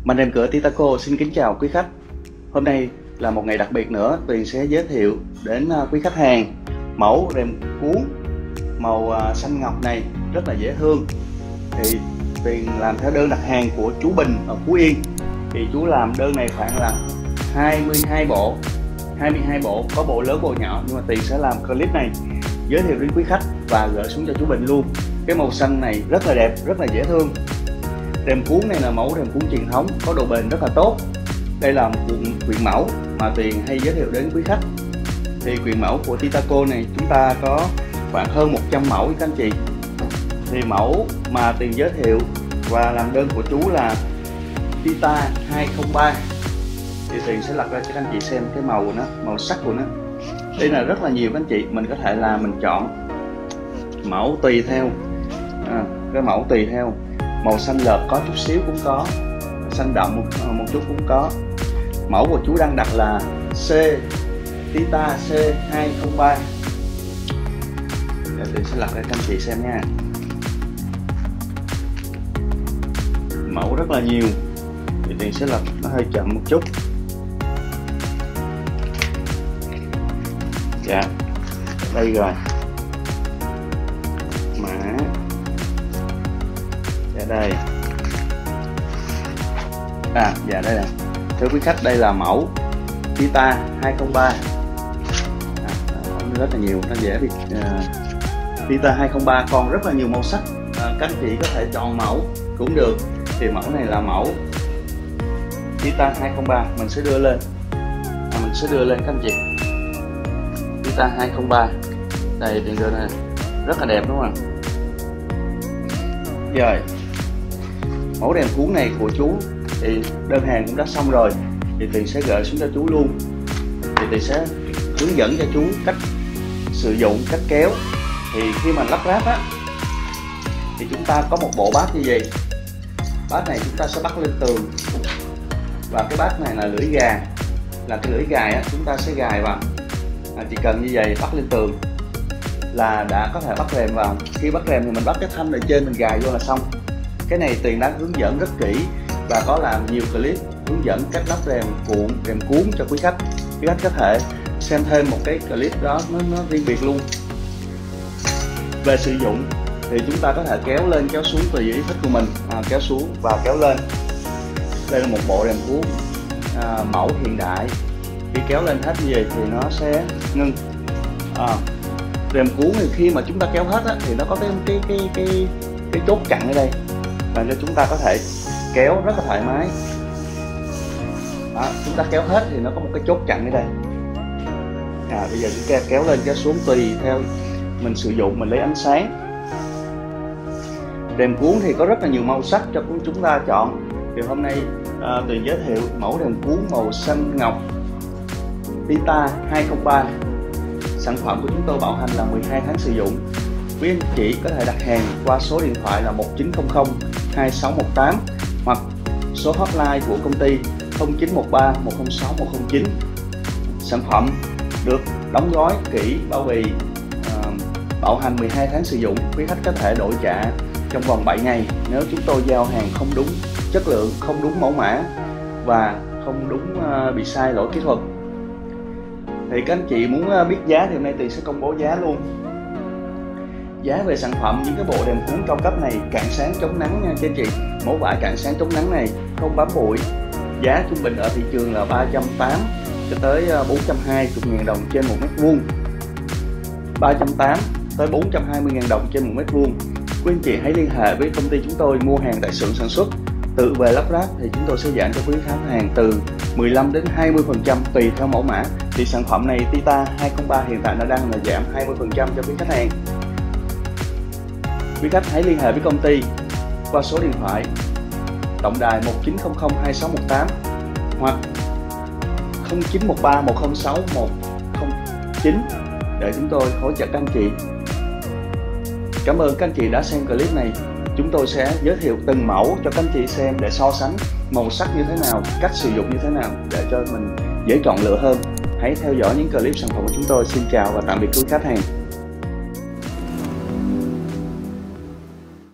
Màn rèm cửa Titaco xin kính chào quý khách. Hôm nay là một ngày đặc biệt nữa, Tuyền sẽ giới thiệu đến quý khách hàng mẫu rèm cuốn màu xanh ngọc này rất là dễ thương. Thì Tuyền làm theo đơn đặt hàng của chú Bình ở Phú Yên. Thì chú làm đơn này khoảng là 22 bộ, có bộ lớn bộ nhỏ, nhưng mà Tuyền sẽ làm clip này giới thiệu đến quý khách và gửi xuống cho chú Bình luôn. Cái màu xanh này rất là đẹp, rất là dễ thương. Rèm cuốn này là mẫu rèm cuốn truyền thống, có độ bền rất là tốt. Đây là một quyền mẫu mà Tuyền hay giới thiệu đến quý khách. Thì quyền mẫu của Titaco này chúng ta có khoảng hơn 100 mẫu các anh chị. Thì mẫu mà Tuyền giới thiệu và làm đơn của chú là Tita 203. Thì Tuyền sẽ lật ra cho các anh chị xem cái màu của nó, màu sắc của nó. Đây là rất là nhiều các anh chị, mình có thể là mình chọn mẫu tùy theo cái mẫu tùy theo. Màu xanh lợt có chút xíu cũng có, xanh đậm một chút cũng có. Mẫu của chú đang đặt là Tita C203. Để Tuyền sẽ lật ra cho anh chị xem nha. Mẫu rất là nhiều, thì Tuyền sẽ lật nó hơi chậm một chút. Dạ, đây rồi. Mã. Dạ đây. Dạ đây là. Thưa quý khách, đây là mẫu Tita 203. Rất là nhiều, nó dễ bị. Tita 203 còn rất là nhiều màu sắc. Các anh chị có thể chọn mẫu cũng được. Thì mẫu này là mẫu Tita 203, mình sẽ đưa lên. Mình sẽ đưa lên các anh chị. Tita 203. Đây tiền đưa này rất là đẹp đúng không ạ? Rồi. Mẫu rèm cuốn này của chú thì đơn hàng cũng đã xong rồi, thì Tuyền sẽ gửi xuống cho chú luôn. Thì Tuyền sẽ hướng dẫn cho chú cách sử dụng, cách kéo. Thì khi mà lắp ráp á, thì chúng ta có một bộ bát như vậy. Bát này chúng ta sẽ bắt lên tường, và cái bát này là lưỡi gà, là cái lưỡi gài á, chúng ta sẽ gài vào. Chỉ cần như vậy bắt lên tường là đã có thể bắt rèm vào. Khi bắt rèm thì mình bắt cái thanh ở trên mình gài vô là xong. Cái này Tuyền đã hướng dẫn rất kỹ và có làm nhiều clip hướng dẫn cách lắp rèm cuốn cho quý khách. Quý khách có thể xem thêm một cái clip đó, nó riêng biệt luôn. Về sử dụng thì chúng ta có thể kéo lên kéo xuống tùy ý thích của mình, kéo xuống và kéo lên. Đây là một bộ rèm cuốn mẫu hiện đại. Khi kéo lên hết như vậy thì nó sẽ ngưng. Rèm cuốn thì khi mà chúng ta kéo hết á, thì nó có cái chốt chặn ở đây, làm cho chúng ta có thể kéo rất là thoải mái. Chúng ta kéo hết thì nó có một cái chốt chặn ở đây. Bây giờ chúng ta kéo lên kéo xuống tùy theo mình sử dụng, mình lấy ánh sáng. Rèm cuốn thì có rất là nhiều màu sắc cho chúng ta chọn. Thì hôm nay Tuyền giới thiệu mẫu rèm cuốn màu xanh ngọc Tita 203. Sản phẩm của chúng tôi bảo hành là 12 tháng sử dụng. Quý anh chị có thể đặt hàng qua số điện thoại là 1900 2618 hoặc số hotline của công ty 0913 106 109. Sản phẩm được đóng gói kỹ, bao bì, bảo hành 12 tháng sử dụng. Quý khách có thể đổi trả trong vòng 7 ngày nếu chúng tôi giao hàng không đúng chất lượng, không đúng mẫu mã và không đúng bị sai lỗi kỹ thuật. Thì các anh chị muốn biết giá thì hôm nay Tuyền sẽ công bố giá luôn. Giá về sản phẩm những cái bộ rèm cuốn cao cấp này cản sáng chống nắng nha các anh chị. Mẫu vải cản sáng chống nắng này không bám bụi. Giá trung bình ở thị trường là 380 cho tới 420.000 đồng trên 1 mét vuông. 380 tới 420.000 đồng trên 1 mét vuông. Quý anh chị hãy liên hệ với công ty chúng tôi mua hàng tại xưởng sản xuất. Tự về lắp ráp thì chúng tôi sẽ giảm cho quý khách hàng từ 15 đến 20% tùy theo mẫu mã. Thì sản phẩm này Tita 203 hiện tại nó đang là giảm 20% cho quý khách hàng. Quý khách hãy liên hệ với công ty qua số điện thoại tổng đài 1900 2618 hoặc 0913 106 109 để chúng tôi hỗ trợ các anh chị. Cảm ơn các anh chị đã xem clip này. Chúng tôi sẽ giới thiệu từng mẫu cho các anh chị xem để so sánh màu sắc như thế nào, cách sử dụng như thế nào để cho mình dễ chọn lựa hơn. Hãy theo dõi những clip sản phẩm của chúng tôi. Xin chào và tạm biệt quý khách hàng.